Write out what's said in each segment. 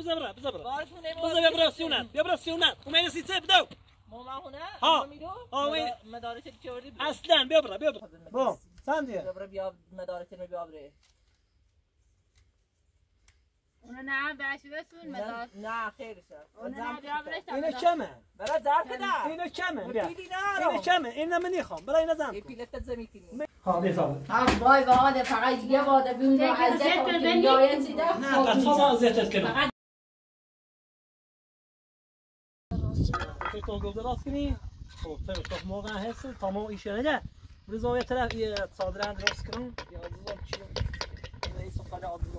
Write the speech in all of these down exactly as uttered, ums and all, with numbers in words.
بذار برا بذار برا بذار برا سیونت بیا برا سیونت اومد سیسه بدو ماما هونه ها میرو ها مدارس چی وردی اصلا بیا برا بیا برا با سندیه بیا برا بیا مدارس رو بیا بره اونو نه باشی بسون مدار نه خیرشه اینو کمه برا ظرف ده اینو کمه بیا اینو اینو کمه اینو من نمیخوام برای اینو زن یه پیلت زمیتینی ها بیا ها وای واده فقط یه واده بیون رو از دنیای سیده نه بس ما اذیتت کردم که تو گفت راست کنی خب تو تو موقع هست تمام ایش نه روزای طرف یه صادران درست کنم یا روزا چی رئیس قلعه عبدالله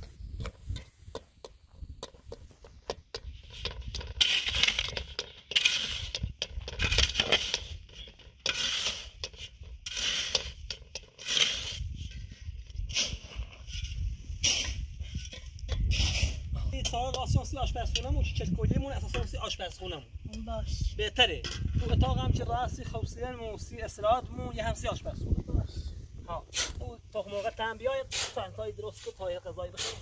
سال آسیانسی آشپزخونه‌مون چه کلیمون اساساً سی آشپزخونه‌مون باش بهتره تو اتاق هم که راسی خوصیانمون سی استراحتمون یه هم سی آشپزخونه باش ها تو تا موقع تام بیاید سنتای درست کو تا غذای بخورید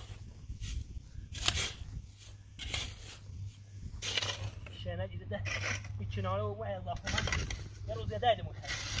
شنه دیده ده میچناره و اضافه یه روز یه دایدمون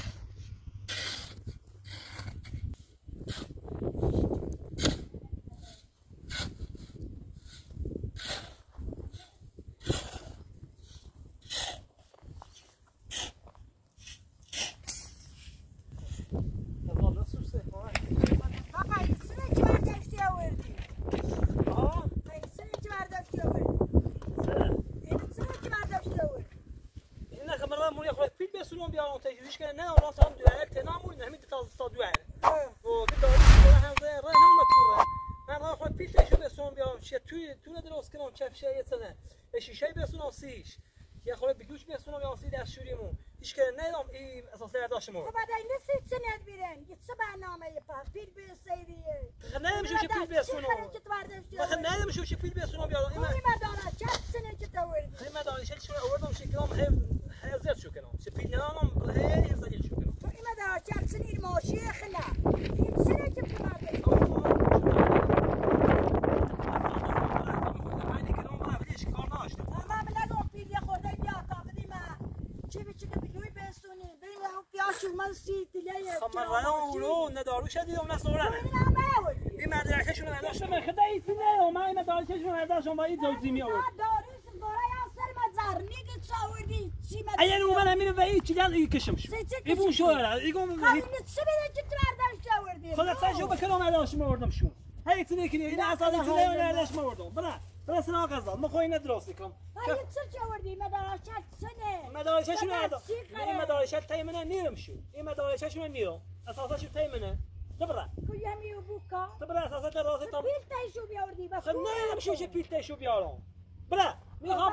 کشمش ایبون شو را ایگم خیلی چه بیه که تو برداشت آوردی خودت سعی بکن و مدارش مردم شو هی چی کنی این اساسا چی نه مدارش مردم برا برا سنا قضا ما خوین درست کنم هی چه آوردی مدارش چنه مدارش شو ندارم این مدارش تایمنه نیرم شو این مدارش شو نیرم اساسا شو تایمنه برا کجایی بوکا برا اساسا درست تا پیل تایشو بیاوردی بس نه شو چه پیل تایشو بیارم برا میخوام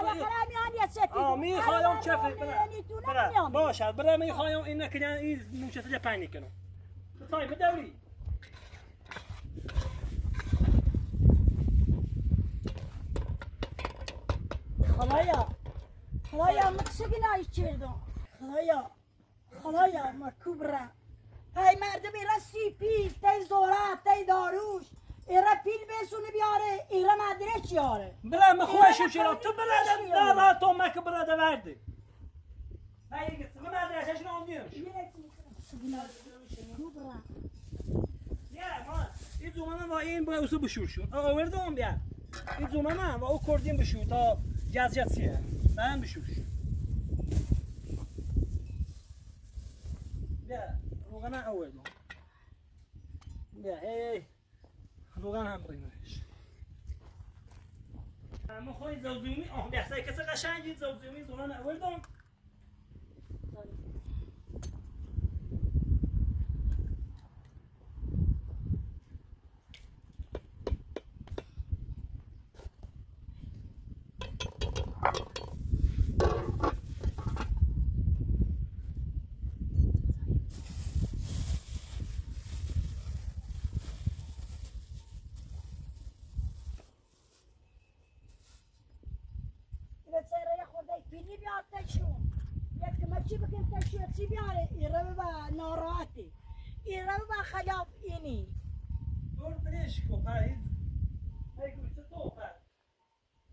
آه میخوام چفی برا باشه برا میخوام این نکنن این موشت پنی کنم طيب بدوري خلايا خلايا متسقنا يشيردون خلايا خلايا ما كبرى هاي مردم راسي بيل تاي زورا تاي داروش ایرا پیل بسونه بیاره ایرا مدرش یاره بلا ما خوشم شرا تو بلا لا لا تو ما كبرى ده ورده هاي قلت ما مدرسه شنو عنديش يا ما يزو ما ما این با اوسو بشورشون آوردم بیا يزو ما ما و او کردیم بشو تا جز جزیه من بشورش بیا روغن آوردم بیا هی روغن هم بگیرش اما خوی زوزومی آه بحثای کسی قشنگی زوزومی زونان آوردم خلاف اینی دور بلش کو پایید هی گوشت تو پر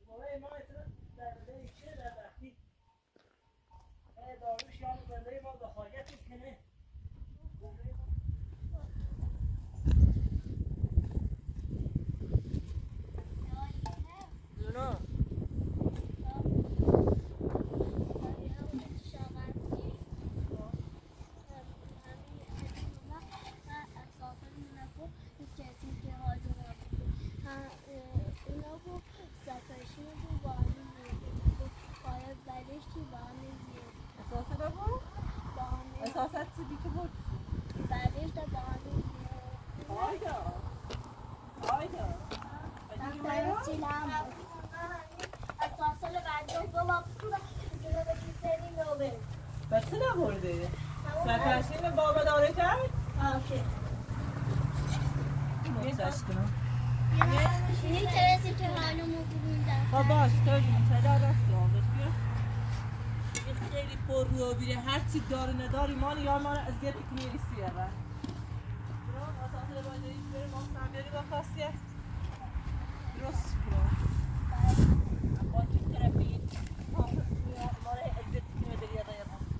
چینم اساسال بعد دو ما جلو به کیسه نوبل بس نبرده سرکشیم بابا داره کرد؟ اوکی نوزش کنم این ترسی که حالمو بگوندم خب باش تو جون صدا دست آمدش بیا این خیلی پر رو بیره هرچی داره نداری مال یا مال ازیت کنیری سیه را برام اساسال باید ایش بره ما سمیاری با خاصیه درست کنم با چی طرفی مال ازیت کنیری داری یا دایی را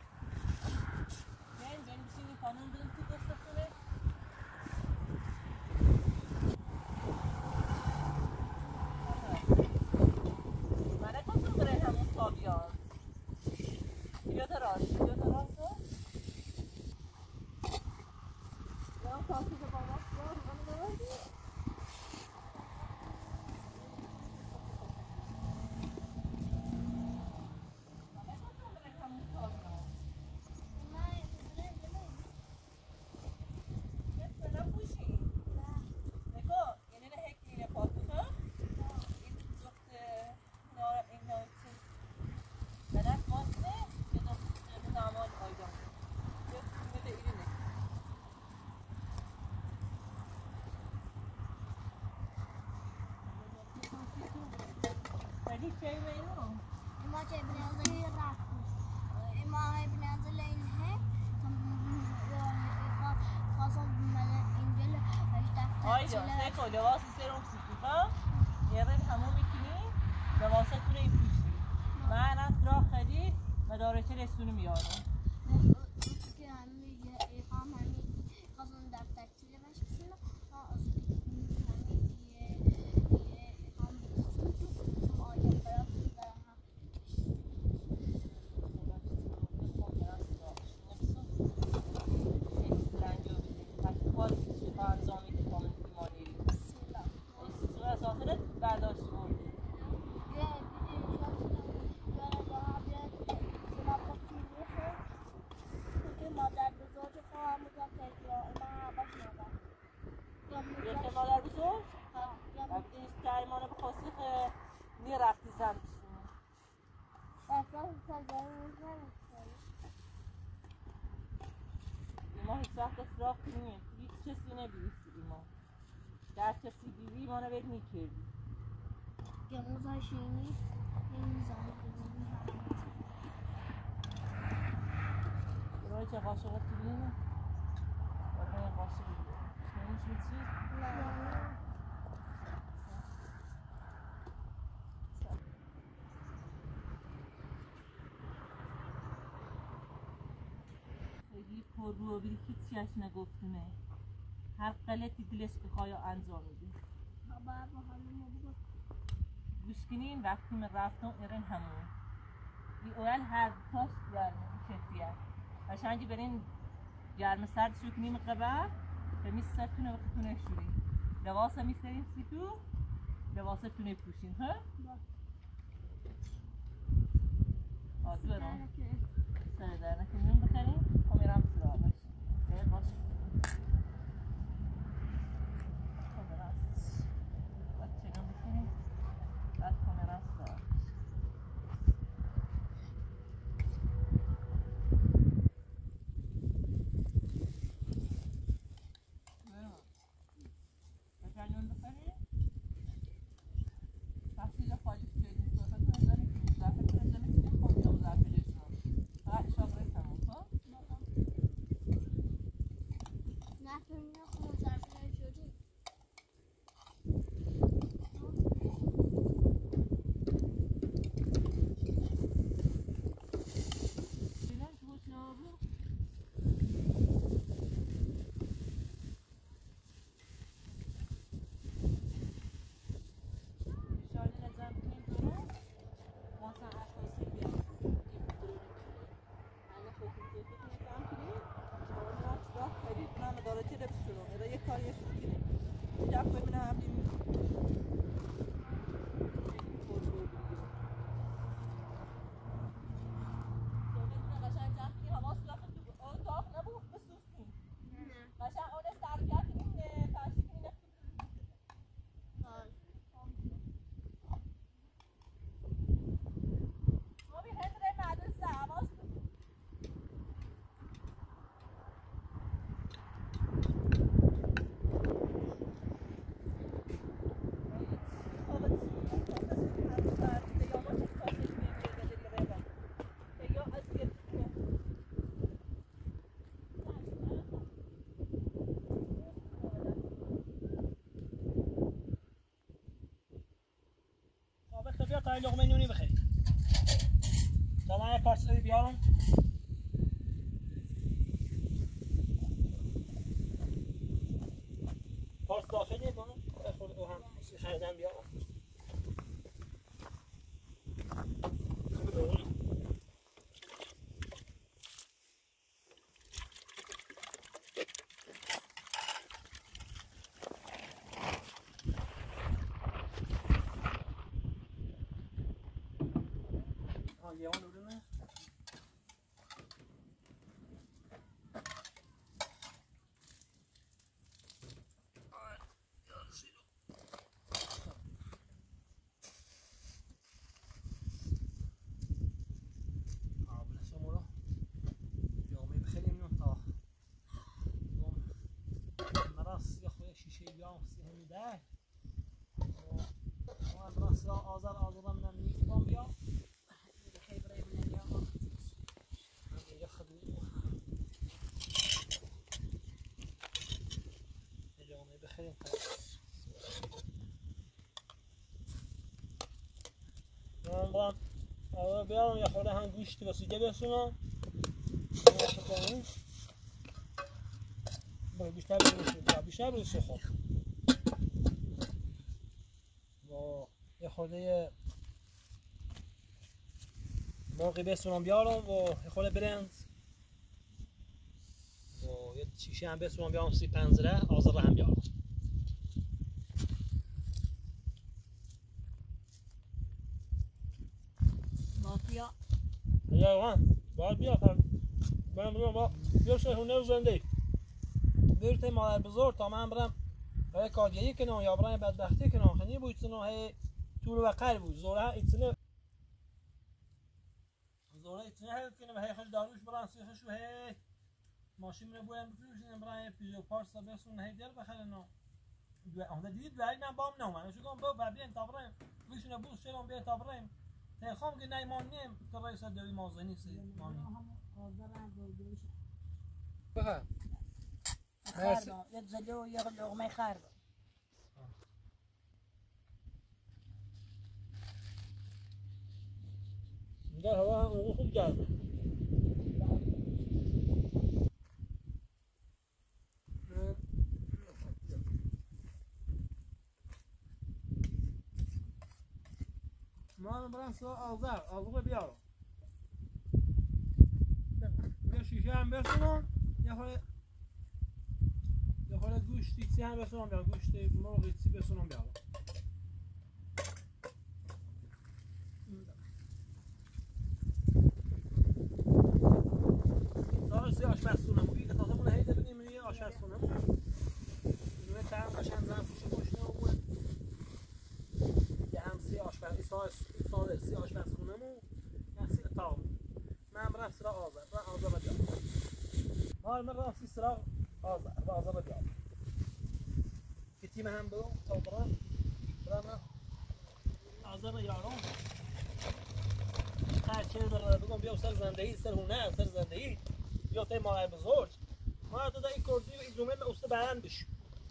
بیاین بیاین بشینی قانون بدون تو دست کنه منه کسیم بره همون تابیان یا دراز یا دراز یا کاسی که با ما سوار رو نمازی ما جاي بننزل الراكوس ما هي بننزل إنها خاصة بملا إنجيل آیدا سه لباس سرم سیکوها یه رد همون میکنی لباساتون رو پوشی من از راه خدی مدارچه رسونی میارم که همه ایقام همه خاصة دفتر چیزی باش بسیار از همه یه ایقام بسیار ما یه برای ما هیچ وقت اصراف کنیم هیچ کسی نبیستی ما در کسی بیوی ما رو بید میکردی که موزاشینی این زن بزنی برای چه قاشقه تیلینه برای قاشقه بیدیم شنیش میچید؟ نه خیلی پر رو بیدی هیچی اش نگفتونه هر قلتی دلش بخواه انجام میده بابا با حالمو بگو گوش کنین وقتی من رفتم ایران همون این اول هر تاش گرمه شکلیه قشنگی برین گرم سرد شو کنیم قبر به میستتونه وقتتونه شورین لباسه میسترین سیتو لباسه تونه پوشین ها؟ آدو برام سر در نکنیم بخریم خب میرم سراغش خیلی باشه خب راست باید چنم بکنیم بعد خب میرم سراغش بکنیم بخریم تحصیل خالی کردیم تو اصلا تو نظر میکنیم زرفه تو نظر میکنیم خب یا زرفه لشون فقط شاقره تمام ها؟ نه تو اینه خون زرفه شدی بینم تو خوش نابو شاید نظر میکنیم رفيق تاع لقمه نوني بخير طبعا بارس أبي بيارم بارس داخلي بنا أخذ وهم خيردان بيارم لیوان دورنه آذر آذر من می‌کنم بیا خیبره من یا یا خدوی جامعه بخیر من برم آذر بیارم یا خورده هم گوشت وسیله برسونم برای بیشتر برسونم بیشتر برسونم خب یه خورده مرغی بسونم بیارم و یه خورده برنج و یه شیشه هم بسونم بیارم سی پنزره آذر هم بیارم مافیا یا وان باید بیارم برم برم با بیار شهونه زنده بیرت مادر بزرگ تا من برم برای کارگیری کنم یا برای بدبختی کنم خنی بود سنو هی طول و قلب بود زوره ایتنه زوره ایتنه هی کنم هی خوش داروش برام سیخش و هی ماشین رو بویم بفروشیم برای پیجو پارس بسون هی در بخرن دو آن دیدید ولی نه بام نه من شو گم با ببین تابریم گوشونه بوس چلون بیا تابریم تخم که نیمان نیم که رئیس دوی مازنی سی مانی بخیر مرسی یه زلو یه لقمه خرد اینجا هوا هم خوب گرمه ما برم سوا آذر آذر بیارم یه شیشه هم برسونم یه خورده یه خورده گوشتی چی هم برسونم بیارم گوشت مرغی چی برسونم بیارم سال سی آشپزخونه بود که تازه مونه هیده بگیم یه آشپزخونه بود اینوه ترم قشنگ زن پوشه پشنه بود یه هم سی آشپز سال سی آشپزخونه بود یه سی اتاق بود من برم سراغ آذر برم آذر بدیام ما من برم سی سراغ آذر برم آذر بدیام که تیم هم برم تا برم برم آذر یارم هر چه داره بگم بیا سر زندگی سر هنر سر زندگی بیا تا مادر بزرگ ما تا این کردی و ایزومه به اوست برند بشو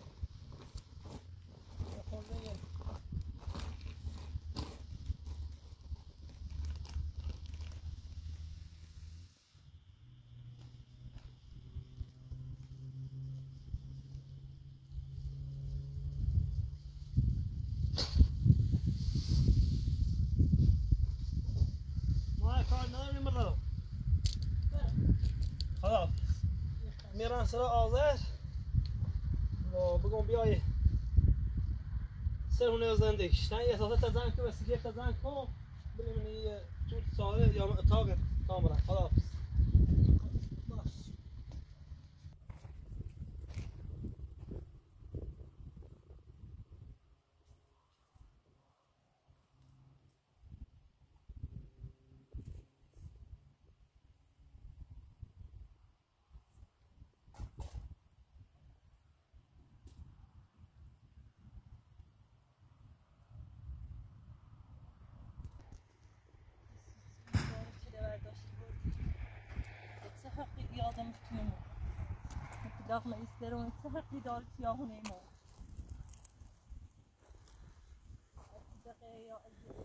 خلاص میرن سراغ آذر و بگم بیای سرهونه زندگیش نه یه احساسات تا زنگ که بسی که تا زنگ کن بگم یه تو ساله یا اتاق کامرا خلاص داخل استرون چه حقی داره سیاهونه ما منطقه یا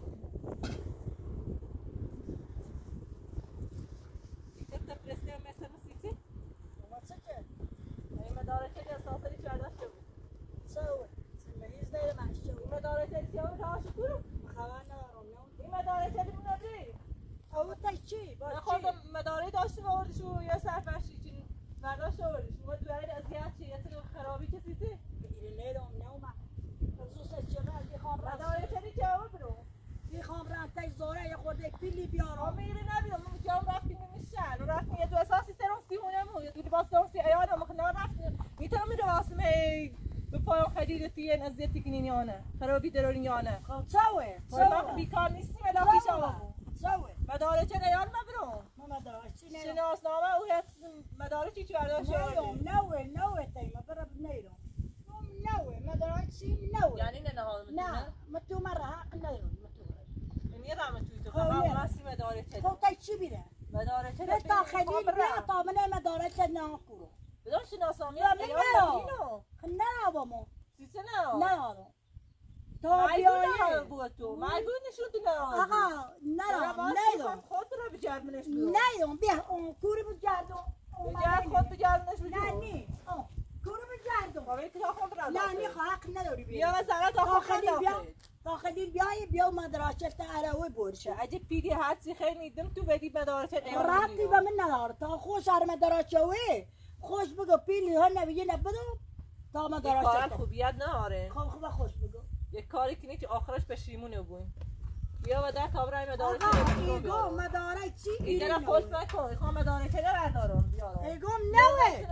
تبدأ برسلي مثلا سيتي وما تسكت هي مدارك الأساس اللي شارداش سوي تميز لي مع الشو مدارك اللي شارداش تاش كله خوانا رونو هي مدارك اللي من قبل او تشي خودم مدارک داشتیم آوردیشو یا سرفرشی چین برداشت آوردیشو ما دوباره اذیت چی یه سری خرابی کسی تی لیرم نوما خصوصا شغال بخوام مدارک چی جواب برو بخوام رانتای زوره یه خورده پیلی بیارم میری نبیدم من جام رفتیم میشن و رفتیم یه دو اساسی سرم سیمونمون یه دو لباس دارم سی ایانا مخنا رفتیم میتونم میره واسمه به پایان خدیده تیه نزدیتی کنینیانه خرابی درونیانه خب سوه سوه بیکار نیستیم الاکی شما سوه مدارک نیان مبرم ما مدارچی نه شناسنامه او هست مدارکی چی برداشت نوم نوه نوه تیمه برب نیرم نوه مدارچی نوه یعنی نه نهار نه متو مرة حق نیرم متو میرم توی تو خواهم راسی مدارک خب تای چی بیره؟ مدارک به تا خلیل بیا تا منه مدارک نه کرو بدون شناسنامه یا من ایان نه نه بامو سیسه نه نه تا بیایی بود تو مایگون نشون تو نه آقا نه نه خود رو بجرمنش نه بیا اون کوری بجردم بجرد خود بجرمنش نه نی کوری بجردم بابا تو خود را نه نی حق نداری بیا بیا مثلا تا خود بیا تا خلیل بیای بیا مدرسه عراوی برشه اگه پیدی هرچی خیلی نیدم تو بدی مدارس رابطی با من نداره تا خوش هر مدرسه وی خوش بگو پیلی ها نبیه نبدو تا مدرسه کار خوبیت نداره خوب خوب خوش بگو یک کاری کنی که آخرش پشیمون بوین بیا و در تابرای مدارس ایگو مدارس چی اینا خوش نکن میخوام مدارس نه بردارم بیارم ایگو نوه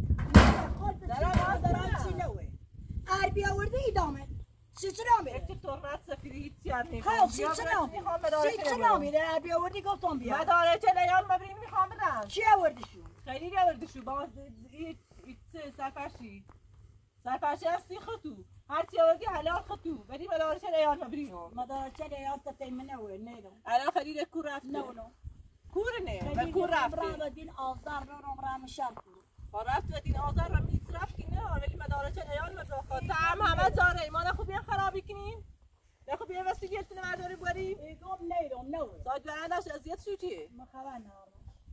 در مدارس چی نوه عربی آورده ایدامه سیچه نامیره اگه تورنت سفیری هیچ سیار نیست خب سیچه نامیره سیچه نامیره عربی آوردی گفتم بیا مدارس لیان مبرین میخوام بدم چی آوردی شو؟ خیلی آوردی شو با سرفرشی سرفرشی هستی خطو هرچی آوردی حلال خطو بدی مدارس لیان مبرین مدارس لیان تا تیمه نوه نیدم الان خلیل کور رفت نو نو کور نه و کور رفت خلیل دین آزار رو رو رام شب با رفت و دین آزار رو میت رفت که نه ولی مدارس لیان مبرین تا هم همه زاره ایمان نخو بیان خرابی کنین نخو بیان واسه گرتون مرداری باری ایگم نیدم نوه ساید برندش ازیت شو چیه مخواه نهارم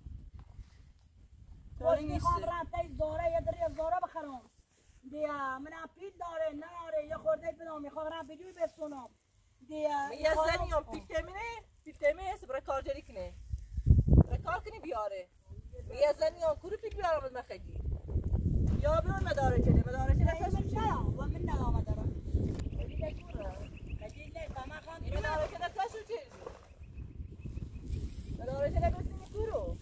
طوری خوش نیسته میخوام رانتای زوره یه دری زوره بخرم دیا منم پیل داره ناره یه خورده بدم میخوام ران پیلوی بسونم دیا یه زنیم پیتمینه پیتمینه است برای کارجری کنه برای کار کنی بیاره یه زنیم کوری پیل بیارم از مخدی یا بیار مداره کنه مداره کنه من نه و من نه مداره خدیده کوره خدیده کما خان مداره کنه تشو چی مداره کنه بسیمی کورو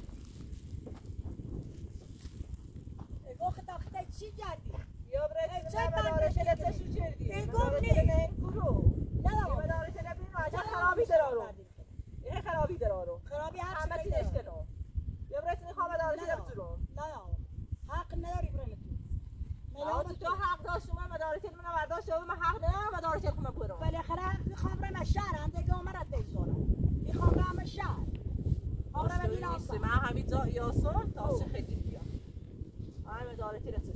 اگه خدا خدا چی کردی؟ یا برای چه مداره کنه تشو چردی ایگم نی کورو نه مداره کنه بین واجه خرابی درارو این خرابی درارو خرابی هر همه چی تیش کنو یا برای چه خواه مداره کنه بسرو نه حق نداری برای آه تو حق داشت شما مدارک من برداشت و من حق نه مدارک خودم برم بالاخره میخوام برم شهر اندگی عمرت دیزونم میخوام برم شهر آقا بدین آسان من همین جا یاسون تا چه خیلی بیا همه مدارک رسش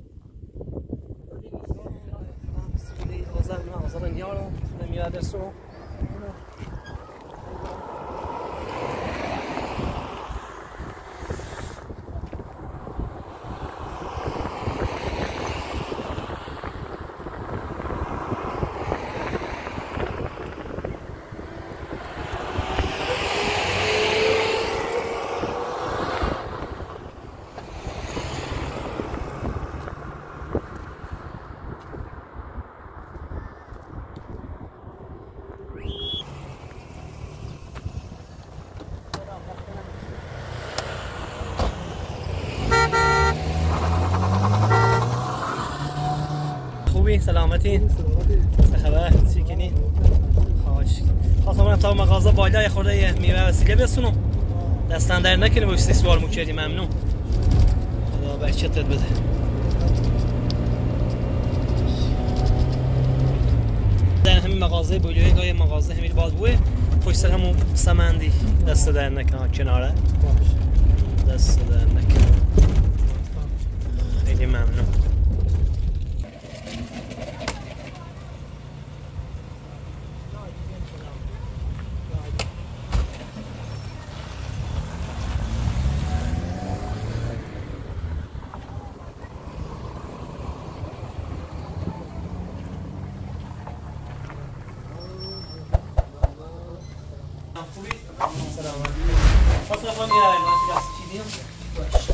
سیلی آزار نه آزار نیارو نمیاد سو سلامتی چه خبر چی کنی خوش خواستم برم تا مغازه بالا یه خورده میوه وسیله بسونم دستن در نکنه باشه سوال میکردی ممنون خدا برکتت بده در همین مغازه بولیوی گاهی مغازه همین باز بوه پشت سر همون سمندی دست در نکنه کناره دست در نکنه خیلی ممنون خوبی؟ سلام علیکم. واسه خودم میارم من دست چیدیم. باش.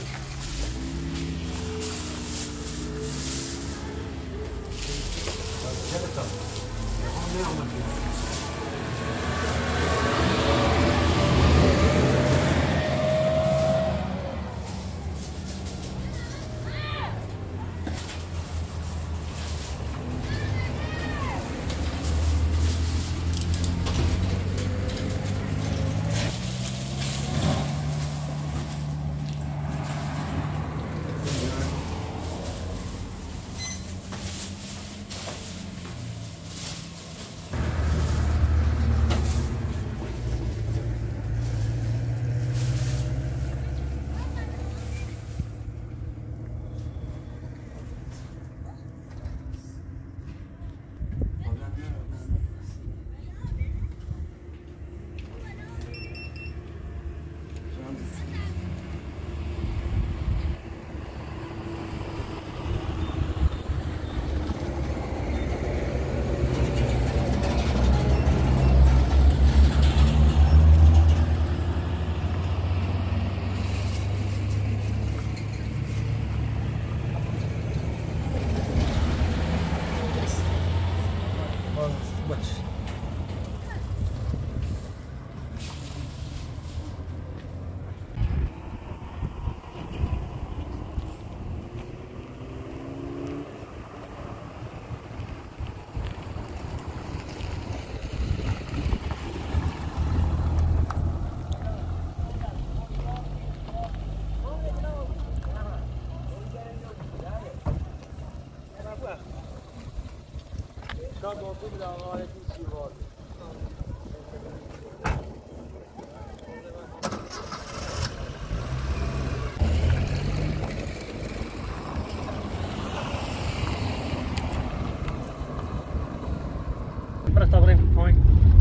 برا تبرين هاي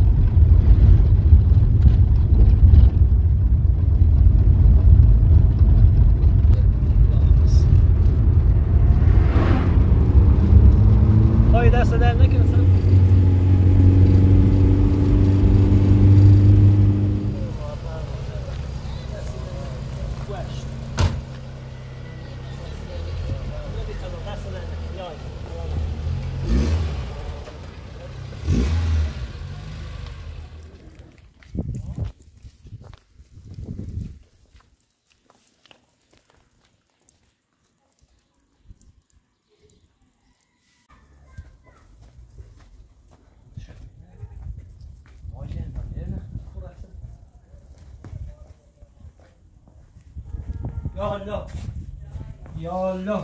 هاي دست در نکن اصلا يا الله يا الله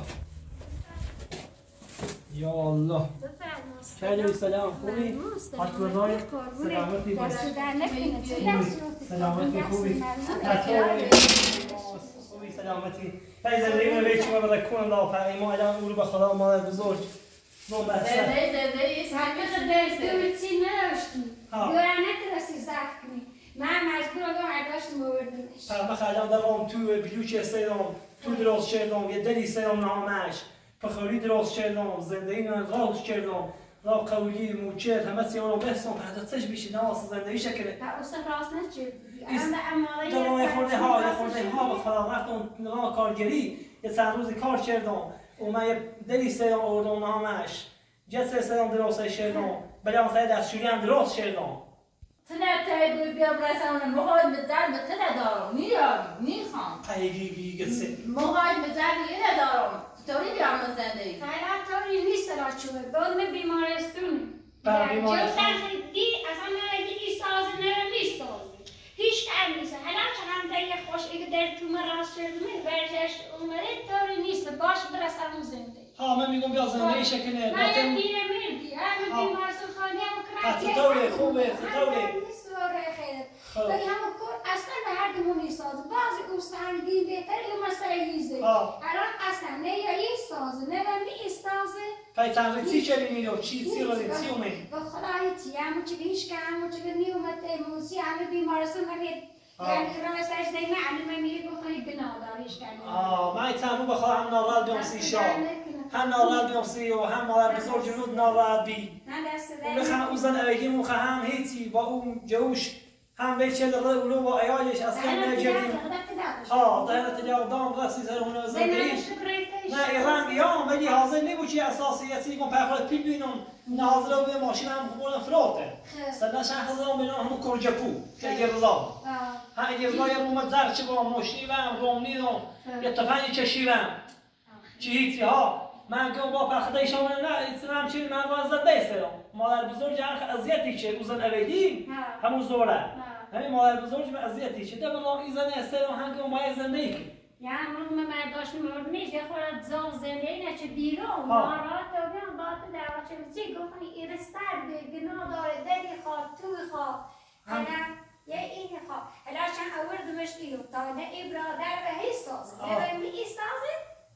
يا الله خیلی سلام خوبی؟ حالت بزرگ؟ سلامتی باش سلامتی خوبی؟ خوبی سلامتی فیض الریم بیچی ما بدک کن الله فعلی ما الان اولو بخدا مادر بزرگ نو بحثه زده زده ایست همه درسته دویتی نداشتی بیارن نترسی زرد کنی من مجبور آدم عداشت موردنش پرمخ الان دوام تو بلوچ استیدام تو درست شدم یه دلی استیدام نامش پخوری درست شدم زندگی نراز شدم را قولی موچر همه سیانو بحثم پردازش بیشی نواس زندگی شکله تا اصلا راست نچه دارم یه خورده ها یه خورده ها به خدا وقتم نگاه کارگری یه چند روزی کار کردم و من یه دلی استیدام آوردم نامش جس استیدام درست شدم بلان سعی دستشوری هم درست شدم تنه تایید بیا برسان موهای مدار به تنه دارم میرم میخوام قیگی گی گسه موهای مدار یه ندارم طوری بیام زندگی فعلا طوری نیست را چوبه دادم بیمارستون بر بیمارستون دی اصلا نرگی ایسازه نرم ایسازه هیچ کم نیست حالا چنان دیگه خوش اگه در تو من راست شدمه برجشت اومده طوری نیست باش برسم زندگی ها من میگم بیا زندگی شکنه من یه پیره مردی همه بیمارستون خانی هم کرد چطوره خوبه چطوره ولی همه کار اصلا به هر دومون نیستازه بعضی او سنگین بهتره یه مسئله هیزه الان اصلا نه یا ایستازه نه و می ایستازه پای تنظیم چی چلی میدو؟ چی سی رو دی؟ چی اومه؟ با خدای تی همه چی هیچ که همه چی نی اومده موسی همه بیمارستون همه یعنی راستش دیگه معلومه میری بخوایی بناداریش کنی آه من تنو بخواه هم ناراحت بیام سی شا هم ناراحت بیام سی و هم مادر بزرگ جنود ناراحت بی من دست بخواه او زن اوگی موخه هم هیچی با اون جوش هم به چه لغو و عیالش اصلا نجدیم ها دهنه تجاو دام غسی سر هون زندگیش نه ایران بیام ولی حاضر نبودی اساسیتی کن پخواد پیل بینم نه حاضر رو به ماشین هم بودن فروته سنا شخص هم بینم همون کرجپو که گرزا ها گرزا یه رومت زر چه با ماشین و رومنی و یه تفنگی چشیدم چی هیچی ها من که با پخدای شما نه ایتنام چی من باز زنده سرم مادر بزرگ هر اذیتی چه روزن اویدی همون زوره همین مادر بزرگ من اذیتی چه ده بلا ایزنه سرم هم که ما زنده ای یعنی من مرداش مرد میشه یه خورد زال زنده ای نچه بیرون مارات و بیان بات دعوا چه بسی گفتن ایره سرده گناه داره دری خواه توی خواه حالا یه این خواه حالا چند آوردمش ایو تا نه ای برادر به هی سازه نه به ای سازه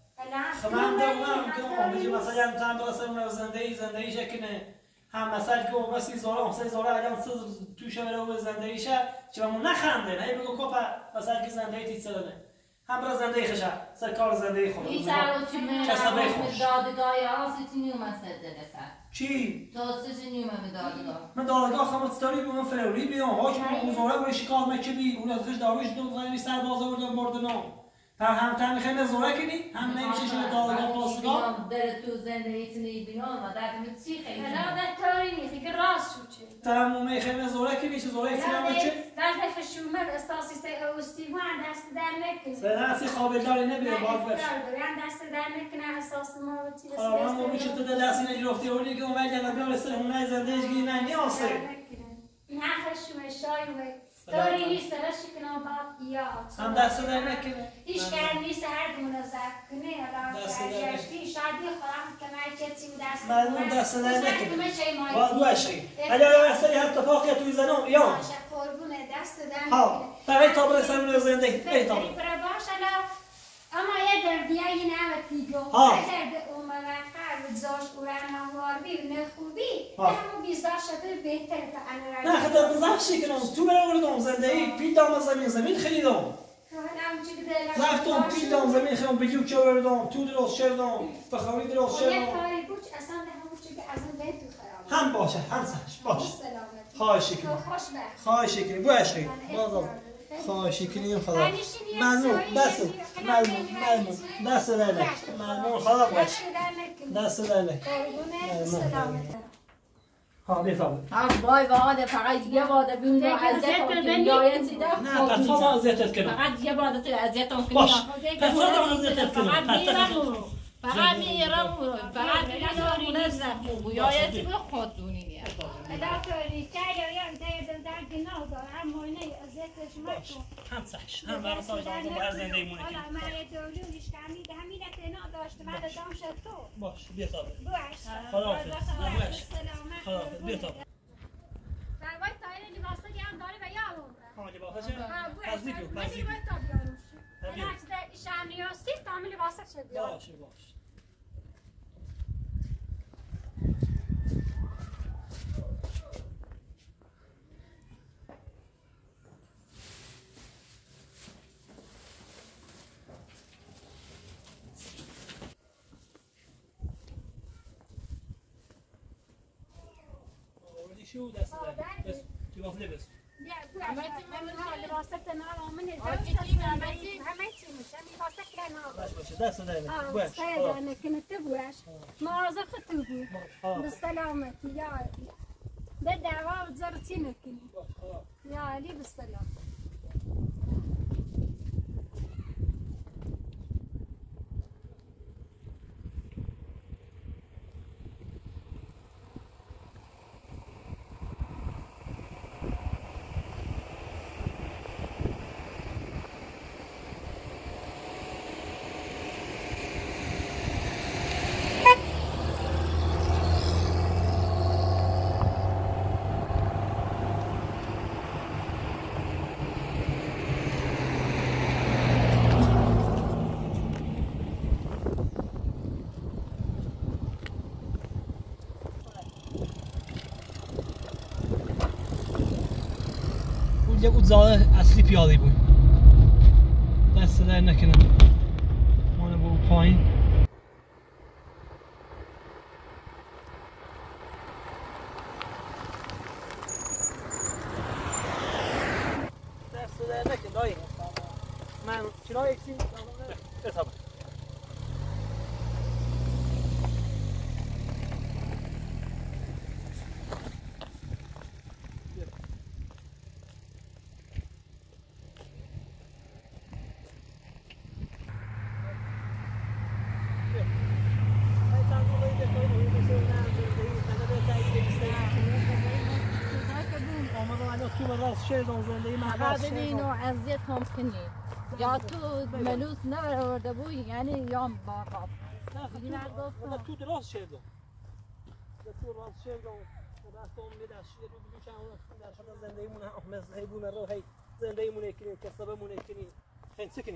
خمان دارم که اون بچه مثلا تام برسه اون زندگی زندگی شکنه هم مثلا که اون بسی زوره اون سه زوره اگر سه توشه بره اون زندگیشه چه من نخنده نه بگو کوپا مثلا که زندگی تیسرنه هم برای زندگی خشه سر کار زندگی خود این سر چی من دادگاه آسیتی نیوم است دلسر چی دادگاه نیوم من دادگاه من دادگاه خمستاری بیام فروری بیام حاکم اون زوره و شکار مکبی اون از خش داروش دو غیر سر باز آوردن بردنم هم هم تا میخوایم زوره کنی هم نمیشه شده دادگاه پاسگاه بره تو زندگیت نیبینم و در میت چی خیلی حالا در طوری نیست که راست شد چه تمام میخوایم زوره کنی چه زوره کنی چه در دست شومر استاسی سی اوستی وان دست در نکنه سناسی قابل داری نبیه باید باش دست در نکنه اساس ما و چیز حالا من میشه تو دستی نگرفتی ولی که اون ولی نگاه سر اون زندگی گی نه نیاسه نه خشم شای و طوری نیست سرش کنه با یاد هم دست در نکنه هیچ کار نیست هر دونه زد کنه حالا جشتی شادی خواهم که من چه تیم دست من دست در نکنه باید باشی اگر اصلی هم اتفاقی توی زنم یا باشه قربونه دست در ها فقط تا برسم اون زندگی فقط تا اما یه دردیه این همه پیگو اگر اومد قرب زاش قرآن مواردی و نخوبی همون بیزار شده بهتره تا انا نه خدا بزخشی کنم تو بردم زندگی پیل دام زمین زمین خریدم رفتم پیل دام زمین خریدم بلیو که بردم تو درست شدم بخوری درست شدم یه کاری بود اصلا همون چی که از اون بهت تو خراب هم باشه هم سهش باشه خواهشی کنم خواهشی کنم باشه بازم خواهشی کنیم خدا ممنون دست ممنون ممنون دست داره ممنون خدا باش دست داره ها بیفهم ها وای واده فقط یه واده بیون اذیت کنیم یا یه چیزی نه پس ما اذیتت کنیم فقط یه واده تو اذیت کنیم باش پس ما اذیتت کنیم فقط میرم فقط میرم اون زخم یا یه چیزی خودتونی میاد دکتری چای یا انتظار در گناه داره هم مونه ازتش مکن هم صحش هم برای سال جان بر زندگی مونه حالا من دولوش کمی ده همین تنها داشت بعد دام شد تو باش بیا تا باش خدا حافظ باش خدا حافظ بیا تا وای تایر لباسا هم داره و یا اون ها لباسا چه از دیگه من دیگه تا بیارم نه چه شاملی است تام لباسا چه بیارم باشه باش شو دست بس تبغى تلبس لا همه لباسات انا من همه چی میشه لباسات کنار باش باش دست دارم باش انا كنت تبواش ما زختو بالسلامه يا ده دعوه وزرتينك يا علي بالسلامه یه بود زاده اصلی پیاده بود دست در نکنم مانه بود پایین شنو يكسي اصحاب ببینین و اذیت هم کنین یا تو ملوس نورده بوی یعنی یا باقا نه تو درست شدم تو راست شدم دستم میداشی رو بگوشم در شده زندگیمون هم حیوان رو هی زندگیمون کنیم کسبمون کنیم خیلی سکنیم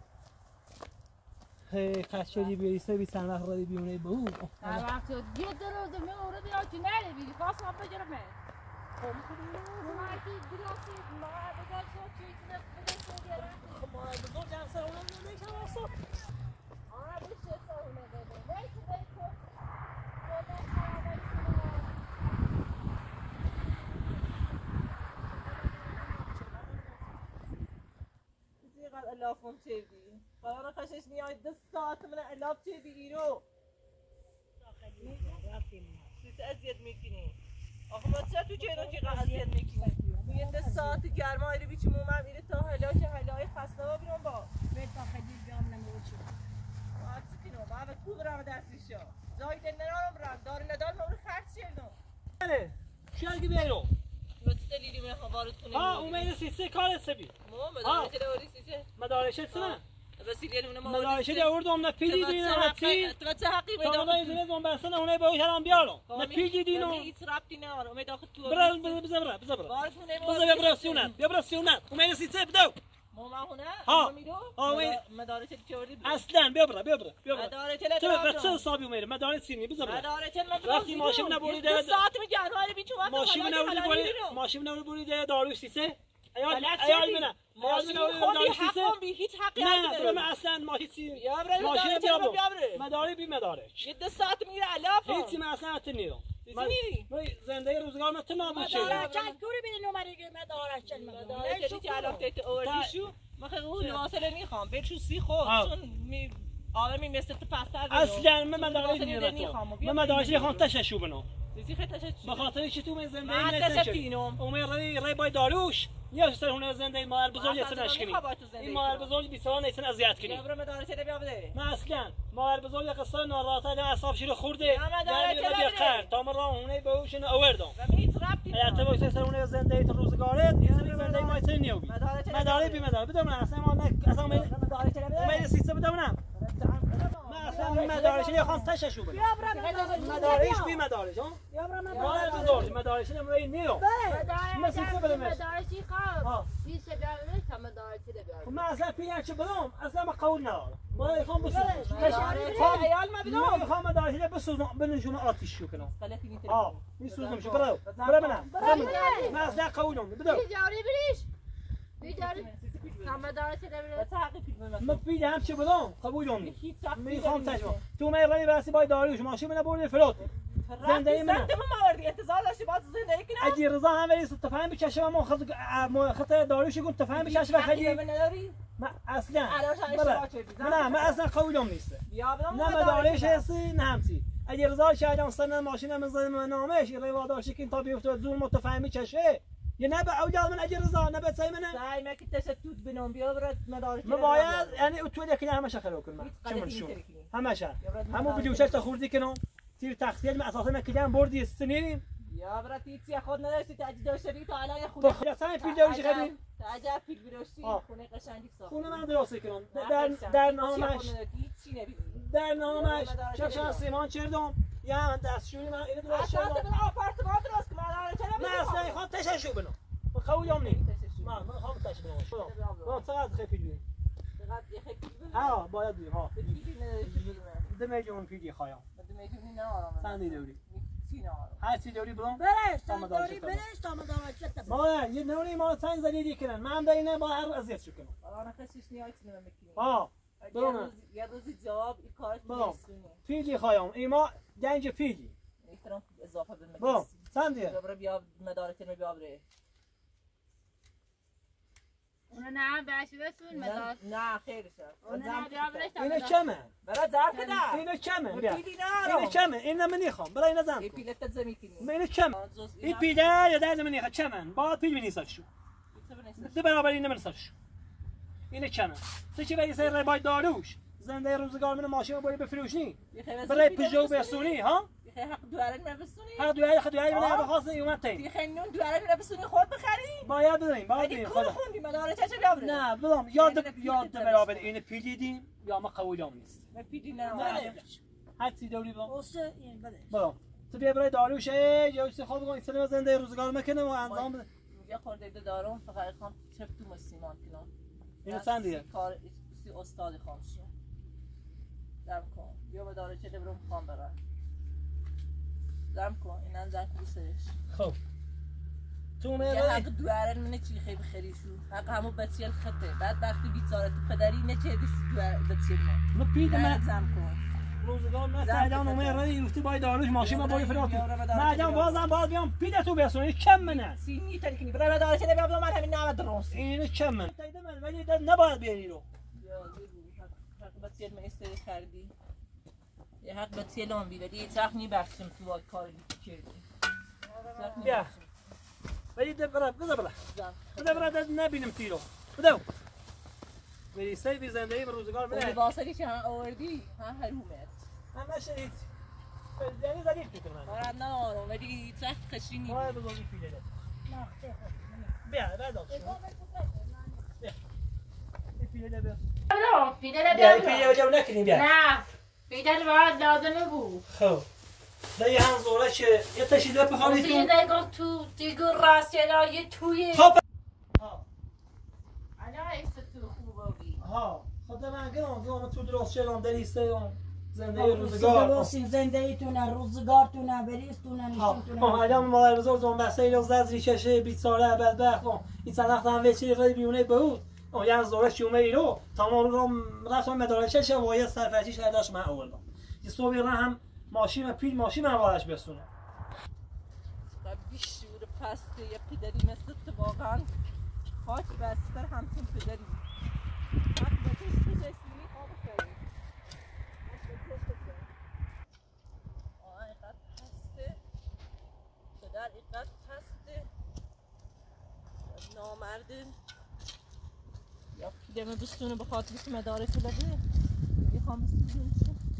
هی خشلی بیریسه بی چند وقت رادی بیونه به او هر وقت یه روز میورد یا چی نره بیری خواست هم بگرمه مارکی درستی ما بگذار چی کنه بگذار ما بگذار جمع سر اونم نمیشم آسا آره بیشه سر اونه بده نیستی بیتو چقدر الافم چیدی قرار خشش نیاید دست ساعت من الاف چیدی ایرو چیز اذیت میکنی آخه ما چرا تو جنو چقدر اذیت میکنی یه دست ساعت گرمایی رو بیچی مومم ایره تا هلا چه هلای خسته با بیرون با بیت تا خیلی بیام نموچی باید سکنو باید تو برم دستیشا زاید نرارم برم دار ندار ما رو خرد شیلنو بله شیرگی بیرو لطف دلیلی من وارد کنیم ها اومید سیسه کار سبی مو مدارش دوری سیسه مدارش سنا وسیله اون ما مدارش دوردم نه پیجی دینه هستی تو چه حقی تا اونایی زمین بسنه اونایی باید هرام بیارم نه پیجی دینو هیچ ربطی نداره امید آخه تو برا بزا بزا بزا بزا بزا ببرا سیونت ببرا سیونت اومید سیسه بدو مو ما هونه ها میرو ها مدارش چوری اصلا ببرا ببرا ببرا مدارش تو به چه حسابی اومید مدارش سینی بزا بزا مدارش من وقتی ماشین نبریده ساعت میگن ولی بیچو وقت ماشین نبریده ماشین نبریده داروش سیسه ایال ایال منه ماشین خودی حقم بی هیچ حقی نه برم اصلا ماشین ماشین بیابرو مداری بی مدارش یه دو ساعت میره علاف هیچی من اصلا اتنیرم میری زندگی روزگار من تنام میشه مدارش چند کوری بینی نماری که مدارش چند مدارش چه علاف دیت اوردیشو من خیلی اون واصله میخوام بچو سی خود چون می آدمی مثل تو پستر اصلا من مدارش نمیخوام من مدارش میخوام تششو بنو چیزی خیلی تشش به خاطر اینکه تو من زندگی من تشپینم اومد ری ری بای داروش یا سر هنر زندگی مال بزرگ است نشکنی این مال بزرگ بیسان نیستن اذیت کنی برو مدارش بیا بده من اصلا مال بزرگ قصه ناراحت اعصاب شیر خورده یعنی بیا خیر تا من راه هونه به اوشن اوردم و هیچ ربطی یا تو واسه سر هنر زندگی تو روزگارت این زندگی ما سر نیوبی مدارش بی مدارش بدون اصلا ما اصلا مدارش اومد سیستم بدونم من اصلا مدارش نمیخوام تششو بدم مدارش بی مدارش ها مال بزرگ مدارش نمیخوام نیو من سیستم بدم مدارشی خواب بیشه بیارمه تا مدارشی ده بیارمه من اصلا پیان چه بدم اصلا ما قول ندارم ما میخوام بسوزم عیال ما بدم میخوام مدارش بسوزم بنشون آتیش شو کنم غلطی میتونی ها میسوزم شو برو برو منم من اصلا قولم بدم بیجاری بریش بیجاری تا مدارشی ده بیاره چه حقی فیلم من پیام چه بدم قبولم هیچ وقت میخوام تجربه تو من رای راسی با داریوش ماشین من برد فلوت زندگی من تو مواردی انتظار داشتی باز زندگی کنم اجي رضا هم ولی تفهم بچشه ما خد خط داریوش گفت تفهم بچشه بخدی ما اصلا نه من اصلا قولم نیست نه مدارش هستی نه همسی اگه رضا شاید سن ماشین من زدم نامش روا داشت که تا بیفته زور متفاهمی چشه یه نه به اوجال من اجي رضا نه به سای منه سای ما که تشتت بنوم بیا برات مدارش ما باید یعنی تو ده کنه همش خلو کنم چمن شو همش همو بجوشش تا خوردی کنم تیر تخصیل من اساسا من کلیام بردی استنیریم یا برات هیچی خود نداشتی تاجی داشتی تو الان خود تو خود اصلا پیل داریش خدی عجب پیل براشتی خونه قشنگی ساخت خونه من درست کنم در در نامش هیچی نمیدونی در نامش چه شانسیمان چردم یا دستشویی من اینو درست اصلا کردم تو آپارتمان درست کنم الان چرا من اصلا میخوام تششو بنم من قولم نی من من میخوام تششو بنم من چقدر خیلی پیل چقدر یه خیلی ها باید بیم ها ده میلیون پیدی خواهم ده میلیون نه آرام سندی دوری چی نه آرام هر چی دوری برام برش تا داری برش تا مدارش ما یه نوری ما سنگ زدی کنن من دینه با هر اذیت شو کنم الان خشش نیاید نمیکنم ها برام یه روزی جواب این کارش میسونه پیدی خواهم ایما گنج پیدی احترام اضافه به مدرسه برام سندیه برو بیا مدارک رو بیا بره اونو نه بهش بسون مداد نه خیلی شد اینو چمه؟ برای زرم کده اینو چمه؟ بیا پیلی نه اینو چمه؟ این من نمیخوام برای اینو زن این پیله تا زمین کنی اینو چمه؟ این پیله یا در زمین نمیخواد چمه؟ باید پیل بنیساشو دو برابر اینو بنیساشو اینو چمه؟ تو چی بری سر باید داروش زنده روزگار من ماشین باید بفروشی برای پژو برسونی ها؟ حق دواره نبسونی حق دواره خود دواره من بخواست اومد تیم دیگه نون دواره نبسونی خود بخری باید بدیم باید بدیم خدا خوندی مداره چه بیابره نه بدم یاد یاد برابر این پیدیدیم یا ما قبولم نیست نه پیدی نه هر چی دوری با اوسه این بده بدم تو بیا برای داروشه یا چه خواب کن سلام زنده روزگار میکنه و انجام بده یه خورده دارم فقط خام چفتو مسیمان کنم اینو چند دیگه کار سی استاد خامشو دم کن بیا به داره چه برم خام برای دم کن اینم زن کوسش خب تو یه میره حق دواره منه چی خیلی خریشو حق همو بچیل خطه بعد وقتی بیچاره تو پدری نه چه دیسی دواره بچیل ما ما پید من زم کن روزگار نه سعیدان اومه رای گفتی باید داروش ماشین ما باید فرات مردم بازم باید بیام پید تو برسونی کم منه سینی تلکنی برای داره چه بیابم من همین نامه درست اینو کم من تایید من ولی نباید بیاری رو حق بچیل من استری خریدی یه حق بچیل هم بی ولی یه چخ نیبخشم تو باید کاری کردی بیا ولی ده برا بده برا بده برا ده نبینم تیرو بده ولی سعی بی زندگی به روزگار اون بده لباسایی که هم آوردی هم حرومت همه شدید یعنی ظریف میکنم بارد ندارم ولی سخت خشینی باید بزرگی پیله ده بیا بردار بیا این پیله ده بیا برو پیدر بیا این بیار پیله جو نکنیم بیا نه پیدر باید لازمه بود خب ده یه هم زوره که یه تشیده بخوابی این تو دیگه تو دیگه راست یه توی خب ها انا ایست تو خوبی ها خدا من گرام گرام تو درست شدم در ایسته اون زنده روزگار روزگار زنده ایتونه روزگارتونه بریستونه نشونتونه ها آدم مادر بزرگ زن بسته ایلو ززری کشه بیت ساله بدبخت این سنخت هم وچی رای بیونه بود اون یه زوره شومه ایرو تمام رو رفتم مدارکش و یه سرفرشیش داشت من آوردم یه صبحی هم ماشین پیل ماشین من وارش بسونه و بیشور پسته یه پدری مثل تو واقعا خاک بستر همچون پدری حق بچش بجسمی خواب خیلی آه اینقدر پسته پدر اینقدر پسته نامرده یا پیلمه بستونه به خاطر که مداره تو لده یه خواهم بستونه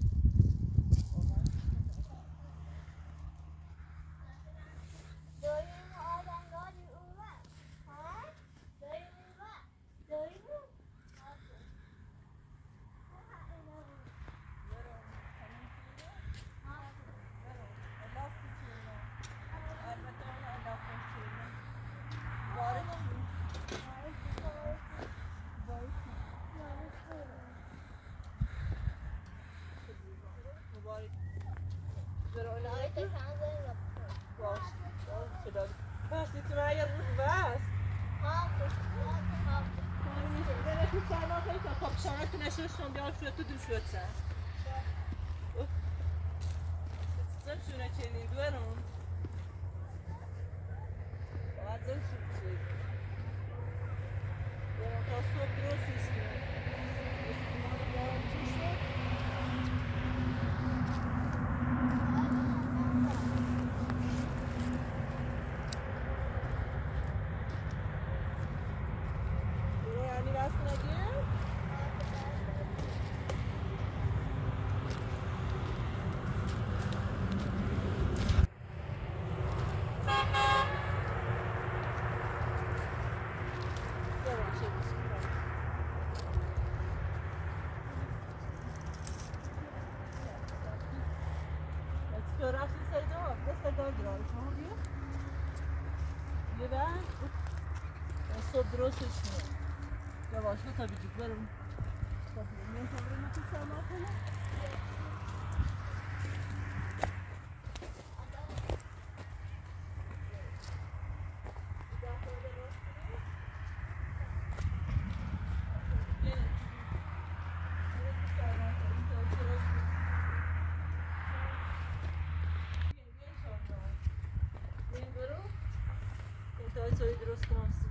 داریم آدمگاری اومد ها؟ داریم اومد داریم بستی تو من یه روز بست بله تو سرما خیلی تا کاپ شانه تو نشوشتم بیار شده تو دو شد سر زن شونه چنین دوارم باید زن شونه چنین یه تا صبح درست نیستیم صبح درستش کنم یواش تا بیجید برم تا بیجید تا برم تو سرما کنم درست کنم